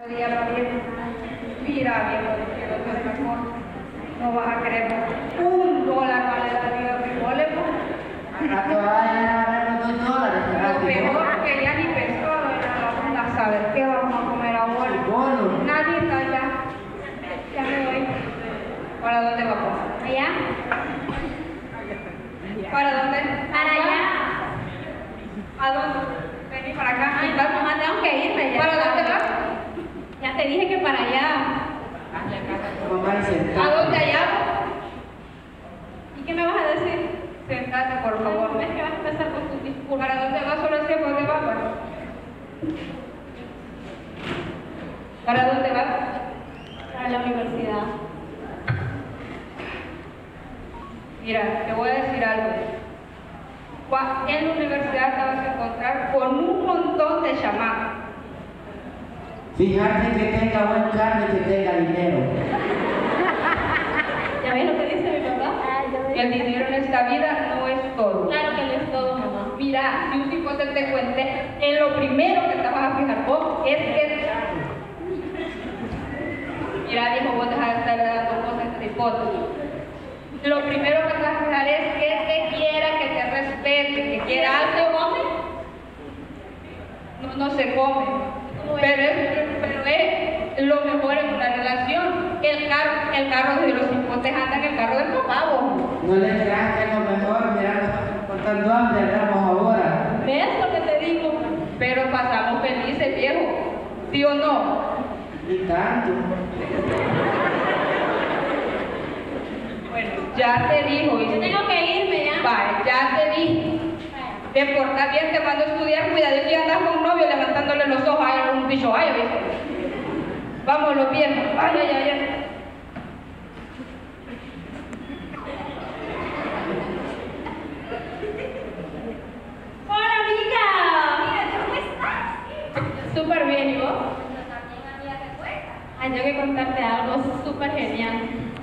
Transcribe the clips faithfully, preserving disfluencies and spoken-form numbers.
Mira, viejo, quiero que otra cosa. No vas a querer un dólar vale la vida de frijoles, pues. Al rato va a llegar a ver los dos dólares. Lo peor que ya ni pensó era a saber qué vamos a comer ahora. Bueno. Nadie está allá. Ya me voy. ¿Para dónde vamos? ¿Allá? ¿Para dónde? Para allá. ¿A dónde? Vení para acá. Ay, mamá, tengo que irme ya. ¿Para dónde vas? Ya te dije que para allá. ¿A dónde allá? ¿Y qué me vas a decir? Sentate, por favor. ¿Ves que vas a empezar con tus discursos? ¿Para dónde vas? Solo sé por dónde vas. ¿Para dónde vas? Para la universidad. Mira, te voy a decir algo. En la universidad te vas a encontrar con un montón de chamacos. Fíjate que tenga buen carro y que tenga dinero. ¿Ya ves lo que dice mi papá? El dinero en esta vida no es todo. Claro que no es todo, mamá. Mira, si un cipote te cuente, en lo primero que te vas a fijar vos es que... Mira, viejo, vos dejas de estar dando cosas a cipote. Lo primero que te vas a fijar es que te quiera, que te respete, que quiera algo. come? No, no se come. Pero es, pero es lo mejor en una relación. El carro, el carro de los cipotes anda en el carro del papá, vos. No le creas que es lo mejor, mira, nos estamos contando hambre, hablamos ahora. ¿Ves lo que te digo? Pero pasamos felices, viejo. ¿Sí o no? Ni tanto. Bueno, ya te dijo. Yo tengo que irme ya. Vale, ya te dije. Te portas bien, te mando a estudiar, cuidadito y andas con un novio levantándole los ojos a un bicho, ay, viejo. Vámonos bien. Ay, ay, ay, ay. Hola, amiga. ¿Cómo estás? Súper bien, ¿y vos? Ay, tengo que contarte algo súper genial.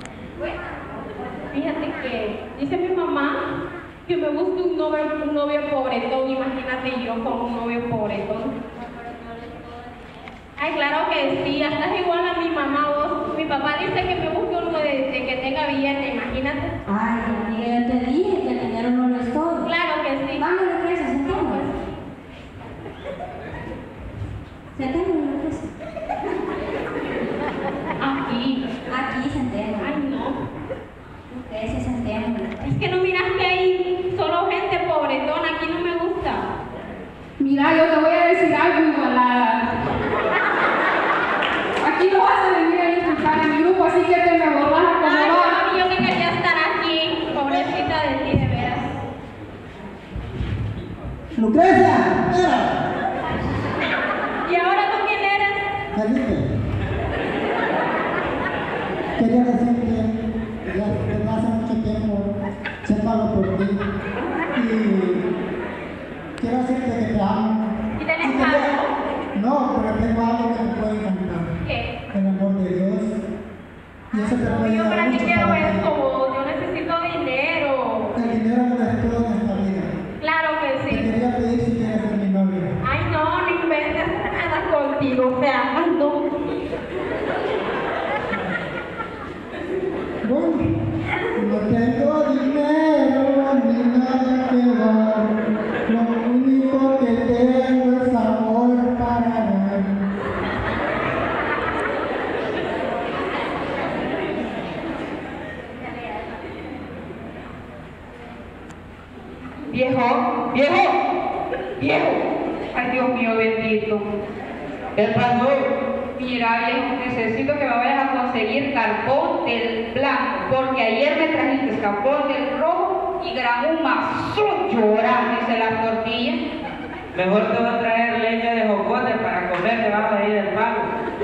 Fíjate que dice mi mamá que me busque un novio, un novio pobretón. Imagínate yo con un novio pobretón. Ay, claro que sí, estás igual a mi mamá, vos. Mi papá dice que me busque uno de, de que tenga billete, imagínate. Ay, amiga, ya te dije que el dinero no lo es todo. Claro que sí. Vamos a la presa, sentémonos. Sentémonos en la presa. Aquí. Aquí sentémonos. Ay, no. Ustedes se sentémonos. Es que no miras que hay solo gente pobretona, aquí no me gusta. Mira, yo te voy a decir algo, igualada. Aquí no vas a venir a insultar a mi grupo, así que te me volvás a Ay, acomodar. mami, yo que quería estar aquí, pobrecita de ti, de veras. Lucrecia, era. ¿Y ahora tú quién eres? Felipe. Quería decirte que ya desde hace mucho tiempo separo por ti. Y quiero decirte que te amo. ¿Y tenés Y quería- algo? No, pero tengo algo que te puede encantar. ¿Qué? El amor de Dios. Y eso te No, puede yo dar para qué mucho quiero para ti. eso, yo necesito dinero. El dinero no es todo en esta vida. Claro que Te sí. quería pedir si quieres ser mi novia. Ay, no, no inventes nada contigo, o sea, ay, no. Bueno, no tengo dinero ni nada que dar. Lo único que tengo es amor para dar. Viejo, viejo, viejo. Ay, Dios mío, bendito. ¿Qué pasó? Mira, viejo, necesito que me vayas a conseguir carpón del blanco, porque ayer me trajiste carpón del rojo y grabó un mazón llorándose las tortillas. Mejor te voy a traer leche de jocote para comer debajo de ahí del palo.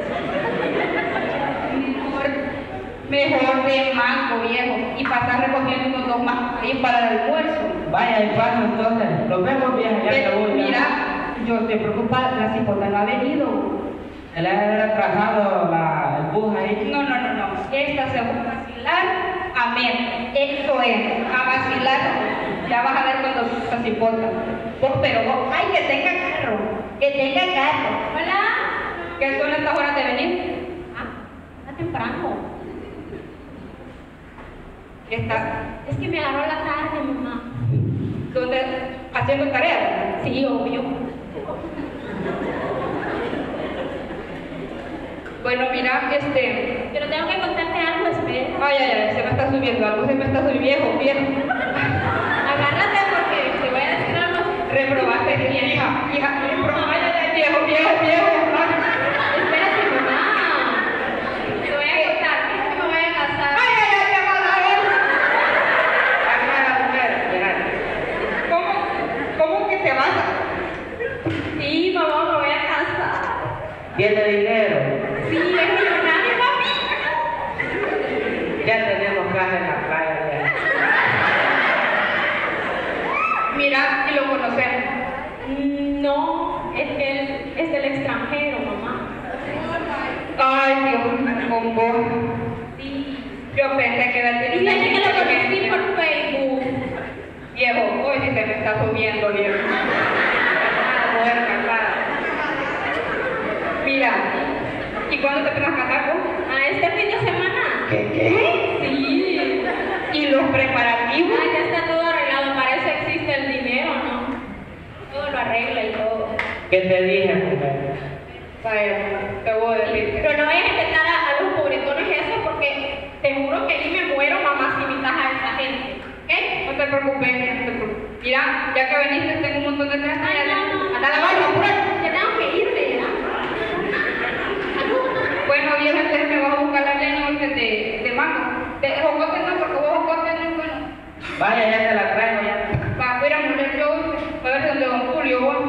Mejor, mejor de mango, viejo, y pasar recogiendo unos dos más ahí para el almuerzo. Vaya, y paso entonces. Nos vemos, vieja, ya te Pero voy. ya. mira, yo estoy preocupada, la cipota no ha venido. Se le ha de haber atrasado la, el bus ahí. No, no, no, no. Esta se va a vacilar, amén. Esto es, a vacilar. Ya vas a ver cuando se cipota. Vos, pero vos, ay, que tenga carro, que tenga carro. Hola. ¿Qué son estas horas de venir? Ah, está temprano. Está, Es que me agarró la tarde, mamá. ¿dónde? ¿Haciendo tareas? Sí, obvio. Bueno, mira, este... Pero tengo que contarte algo, espera. Ay, ay, ay, se me está subiendo algo, se me está subiendo viejo, viejo. Agárrate porque te voy a decir algo. Reprobaste, hija, hija, reprobaste, ay, ay, ay, viejo, viejo, viejo. Espérate, mamá. Te voy a contar. Es que me voy a casar. Ay, ay, ay, qué mala onda. ¿Cómo, cómo que te vas a...? Sí, mamá, me voy a casar. ¿Tiene dinero? Sí, es millonario, papi. Ya tenemos casa en la playa. Ya. Mira, y lo conocemos. Mm, No, es que él es del extranjero, mamá. Ay, Dios, con vos. Sí. Yo pensé que era Y desde que lo conocí por Facebook. Viejo, hoy sí se me está subiendo, viejo. Ah, mujer casada. Mira, ¿y cuándo te piensas casar vos? Ah, este fin de semana. ¿Qué? ¿Qué? Sí. ¿Y los preparativos? Ah, ya está todo arreglado. Para eso existe el dinero, ¿no? Todo lo arregla y todo. ¿Qué te dije, mujer? Vaya, te voy a decir que... Pero no vayas a intentar a, a los pobretones eso porque te juro que ahí me muero, mamá, si imitas a esa gente. ¿Ok? No te preocupes, no te preocupes. Mira, ya que veniste, tengo un montón de trastes. Ay, no, no. ¡Anda a lavarlo, apúrate! Ya tengo que irme, ¿verdad? Bueno, viejo, entonces me vas a buscar la leña ahorita de, de mango. De jocote no, porque vos jocote no es bueno. Vaya, ya te la traigo ya. Va, voy a ir a moler yo, a ver dónde don Julio va.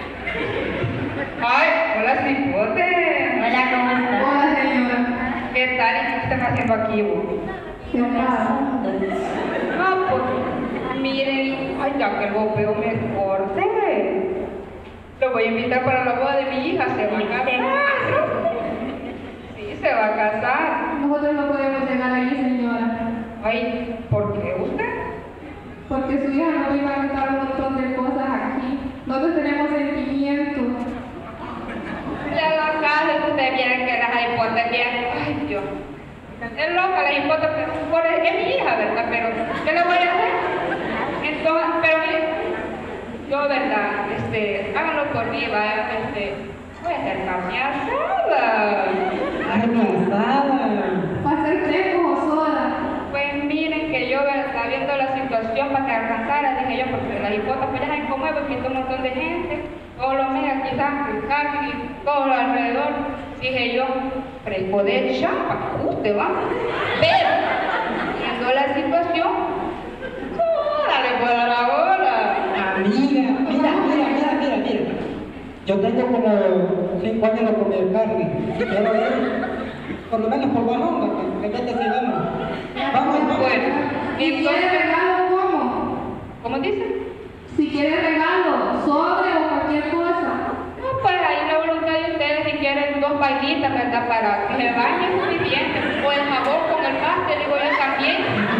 Ay, hola, cipote. Hola, ¿cómo estás? Hola, señora. ¿Qué tal? ¿Y qué estás haciendo aquí vos? ¿Qué pasa? Ah, pues, miren, ay, ya que el bopeo me corte. Lo voy a invitar para la boda de mi hija, se va a casar. Sí, se va a casar. Nosotros no podemos llegar ahí, señora, Ay, ¿por qué usted? porque su hija nos iba a contar un montón de cosas aquí. Nosotros tenemos sentimientos. Ya la casa, si ustedes vieran que las hipotas bien. Ay, Dios. Es loca la hipota, pero por- es mi hija, ¿verdad? Pero, ¿qué le voy a hacer? Entonces, pero mire, yo, ¿verdad? Este, háganlo por mí, ¿va? Este, voy a hacer carne asada. Carne asada. Va a ser fresco o soda. Pues miren que yo, ¿verdad? Viendo la situación para que alcanzara, dije yo, porque la hipota, pues ya saben cómo es, porque un montón de gente, todos los meses quizás, carne y todo lo alrededor. Dije yo, fresco de chapa, usted va. Pero, viendo la situación, ¡ahora le puedo dar ahora! Amiga, mira, mira, mira, mira, mira. Yo tengo como cinco años de comer carne. Y quiero ir, por lo menos por Bajón, que que vete si vamos. Vamos, vamos. Bueno, Si quiere entonces, regalo, ¿cómo? ¿cómo dice? Si quiere regalo, sobre o cualquier cosa. No, pues ahí la voluntad de ustedes, si quieren dos bailitas, ¿verdad? Para que se bañen suficiente. O el jabón con el pastel, digo yo también.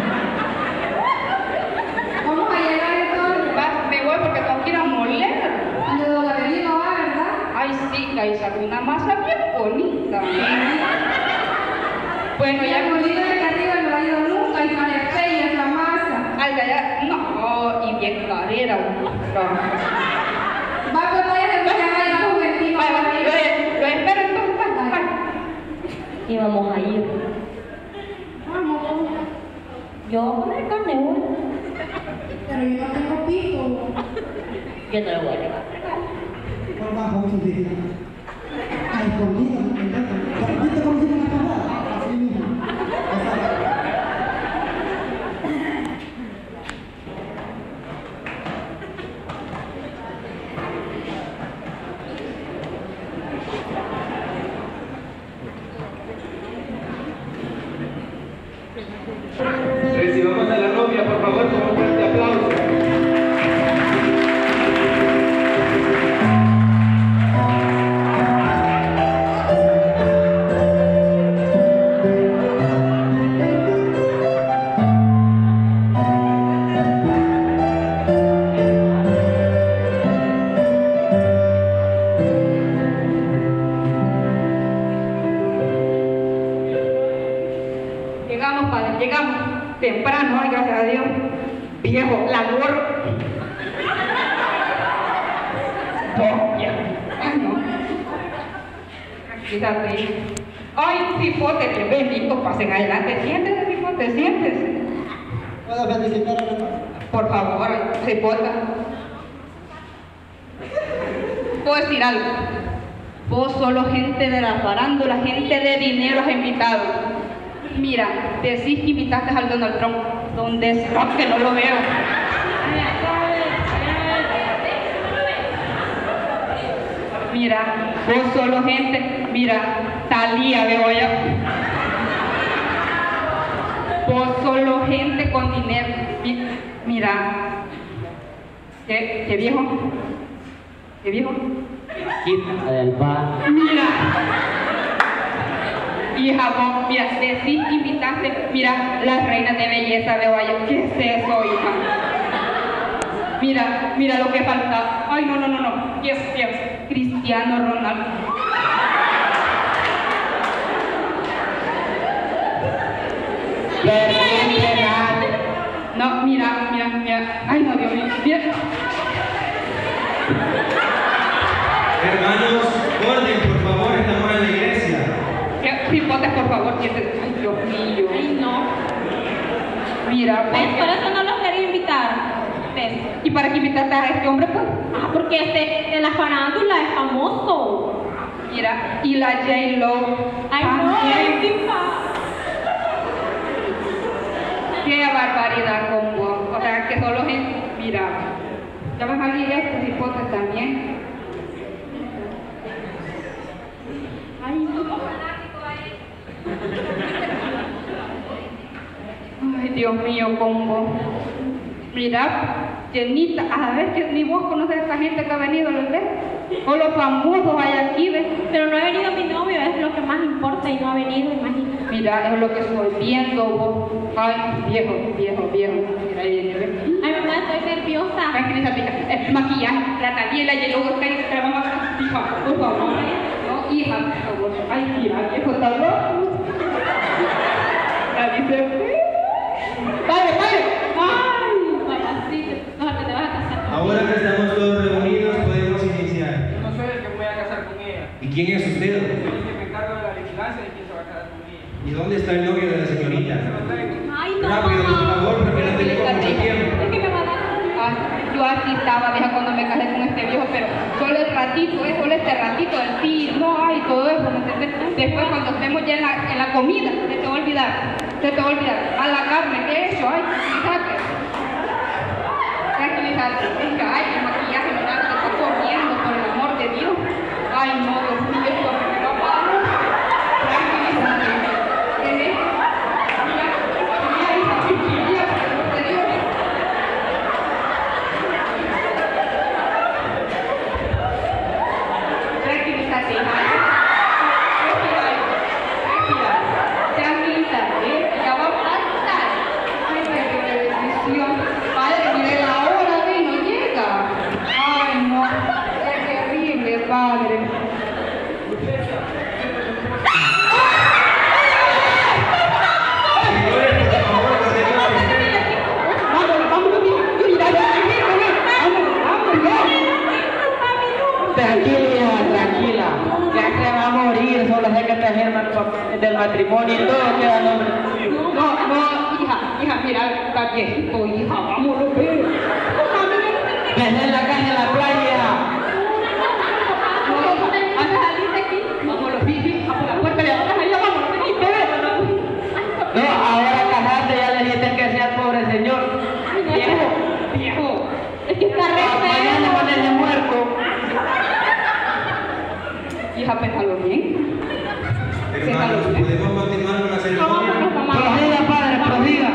Vamos a llegar entonces. Va, me voy porque tengo que ir a moler. A la drogadería no va, ¿verdad? Ay, sí, ahí salió una masa bien bonita. Bueno, Y ya el molino de acá arriba no ha ido nunca y sale fea es la masa. al de allá, no, y bien carera. Va, pues vaya a empezar a ir a Juventino. Vaya, vaya, yo, yo espero entonces. Vaya, vaya. Y vamos a ir. Vamos. Yo voy a comer carne, güey. Pero yo no tengo pito. Yo te lo voy a llevar. Por Bajón, su hija. Ay, escondido, ¿no? ¿Viste cómo se llama la parada? Así mismo. Recibamos a la novia, por favor, con un fuerte aplauso. Ay, padre. Llegamos temprano, ay, gracias a Dios. Viejo, la gorra. No, viejo. Ay, no. Quítate. Ay, cipote, bien bendito, pasen adelante. Siéntese, cipote, siéntese. ¿Puedo felicitar a la hermana? Por favor, cipote. Puedo decir algo. Vos solo gente de la farándula, gente de dinero has invitado. Mira, decís que invitaste al Donald Trump. ¿Dónde es? No, que no lo veo. Mira, vos solo gente, mira, Talía veo yo. Vos solo gente con dinero. Mi- Mira, ¿qué, qué viejo? ¿Qué viejo? Quita del pan. Mira, hija, vos, mira, decís que invitaste, mira, las reinas de belleza veo allá. ¿Qué es eso, hija? Mira, mira lo que falta. Ay, no, no, no, no. Dios, Dios. Cristiano Ronaldo. No, mira, mira, mira. Ay, no, Dios mío. Mira. Hermanos, orden, por favor, estamos en la iglesia. ¿Qué? Cipotes, por favor, siéntese. Ay, Dios mío. Ay, no. Mira, ¿Ves? Por pues. eso no los quería invitar. ¿Ves? ¿Y para qué invitaste a este hombre, pues? Ah, porque este de la farándula es famoso. Mira, y la J-Lo. Ay, no, también. es simpático. Qué barbaridad con vos. O sea, que solo gente. Mira, ya va a salir este cipote también. Ay, no. Ay, Dios mío, con vos. Mira, llenita, a ver que ni vos conoces a esta gente que ha venido, ¿lo ves? O los famosos hay aquí, ¿ves? Pero no ha venido mi novio, es lo que más importa y no ha venido, imagínate. Mira, es lo que estoy viendo vos. Ay, viejo, viejo, viejo. Mira, ahí viene, ¿ves? Ay, mamá, estoy nerviosa. Tranquilízate, hija. El maquillaje, la Talía y la Yellow está ahí, te la vamos a... Hija, por favor. No, hija, por favor. Ay, mira, viejo, está loco. Ya dice... ¡Vale, vale! Ay, papacito, no, que te vas a casar. Ahora que estamos todos reunidos, podemos iniciar. No soy el que me voy a casar con ella. ¿Y quién es usted? Soy el que me encargo de la vigilancia de quién se va a casar con ella. ¿Y dónde está el novio de la señorita? Se lo traigo. Ay, no, Rápido, por mamá. favor, porque no tenemos mucho tiempo. Es que me va a dar. Ay, yo así estaba, vieja, cuando me casé con este viejo, pero solo el ratito, ¿eh? Solo este ratito, el sí, no, ay, todo eso, ¿me entiendes? Después, cuando estemos ya en la, en la comida, se te va a olvidar, se te va a olvidar. A la carne, ¿qué he hecho? Ay, fíjate. Tranquilízate. Venga, ay, el maquillaje, mira, te está corriendo, por el amor de Dios. Ay, no, Dios mío, esto me va a parar. Tranquilízate. ¿Qué es? Mira, mira, hija, mira, te digo. Tranquilízate, hija. Respira, respira. Tranquilízate, ya va a pasar. Ay, qué bendición. Padre, mire la hora de y no llega. Ay, no. Qué terrible, Padre. Señores, por favor, guardemos respeto. Vámonos, vámonos, mira, mira, mira, vámonos, vámonos. Tranquila, tranquila. Ya se va a morir, solo sé que trajeron al papel del matrimonio y todo queda a nombre tuyo. No, no, hija, hija, mira, está viejito, hija, vámonos, ve. Desde la calle a la playa. No, antes de salir de aquí, vámonos, sí, sí, a por la puerta de atrás, allá vámonos, vení, bebé. No, ahora casarte ya le dijiste que sea el pobre señor. Viejo, viejo. Es que está re Mañana feo. con ese muerto. Hija, pénsalo bien. Hermanos, ¿podemos continuar con la ceremonia? Vámonos, mamá. Prosiga, padre, prosiga.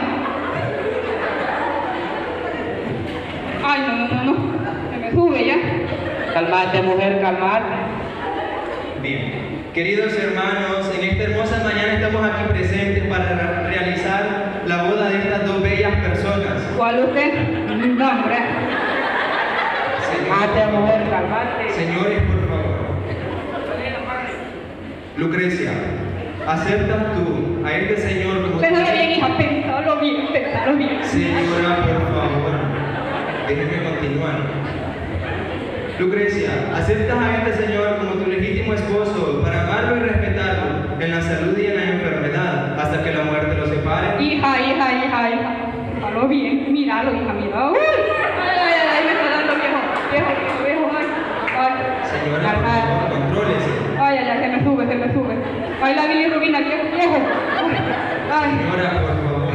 Ay, no, no, no, no. Se me sube ya. Calmate, mujer, calmate. Bien. Queridos hermanos, en esta hermosa mañana estamos aquí presentes para re- realizar la boda de estas dos bellas personas. ¿Cuál usted? No, hombre. Calmate, mujer, calmate. Señores, por favor. Lucrecia, ¿aceptas tú a este Señor como tu Pensalo bien, hija, pensalo bien, pensalo bien. Señora, por favor, déjeme continuar. Lucrecia, ¿aceptas a este Señor como tu legítimo esposo para amarlo y respetarlo en la salud y en la enfermedad hasta que la muerte los separe? Hija, hija, hija, hija. Pensalo bien, míralo, hija, mira. Uy, ay, ay, ay, me está dando viejo, viejo, viejo, viejo, ay. Ay. Señora, por favor, contrólese. Ay, ay, ay, se me sube, se me sube. Ay, la bilirrubina, viejo, viejo. Ay. Señora, por favor.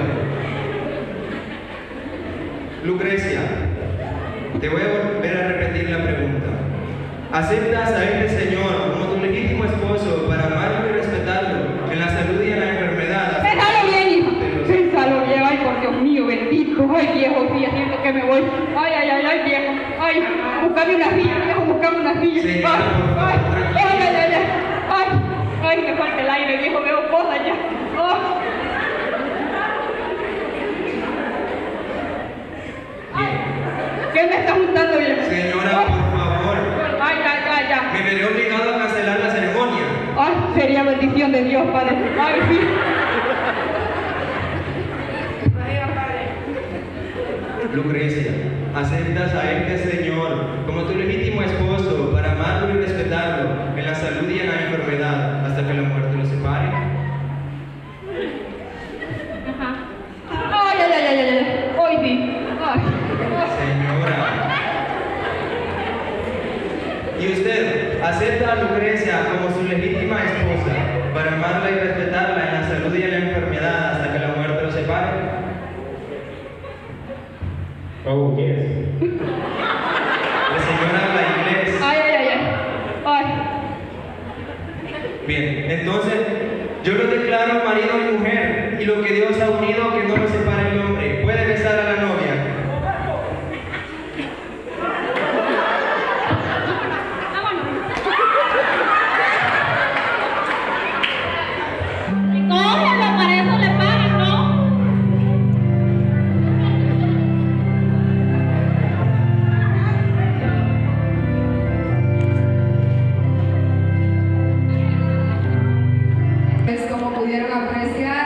Lucrecia, te voy a volver a repetir la pregunta. ¿Aceptas a este Señor como tu legítimo esposo para amarlo y respetarlo en la salud y en la enfermedad? Pensalo bien, hija. Pensalo bien, ay, por Dios mío, bendito. Ay, viejo, sí, siento que me voy. Ay, ay, ay, ay, viejo. Ay, buscame una silla, viejo, buscame una silla. Señora, Ay, por favor, ay, tranquila. ay, ay, ay, ay. Ay, ay, me falta el aire, viejo, veo cosas ya. Oh. ¿Qué me está juntando, viejo? Señora, Ay. por favor. Ay, ya, ya, ya. Me veré obligado a cancelar la ceremonia. Ay, sería bendición de Dios, Padre. Ay, sí. Lucrecia, ¿aceptas a este Señor como tu legítimo esposo para amarlo y respetarlo en la salud y en la enfermedad hasta que la muerte los separe? Ajá. Ay, ay, ay, ay, ay, ay. Hoy sí. Ay. Señora. ¿Y usted acepta a Lucrecia como su legítima esposa para amarla y respetarla en la salud y en la enfermedad hasta que la muerte los separe? Oh, yes. La señora habla inglés. Ay, ay, ay, ay. Ay. Bien, entonces yo los declaro marido y mujer, y lo que Dios ha unido que no lo separe el hombre. Puede besar a la novia. Cógelo, para eso le pagan, ¿no? Pues como pudieron apreciar,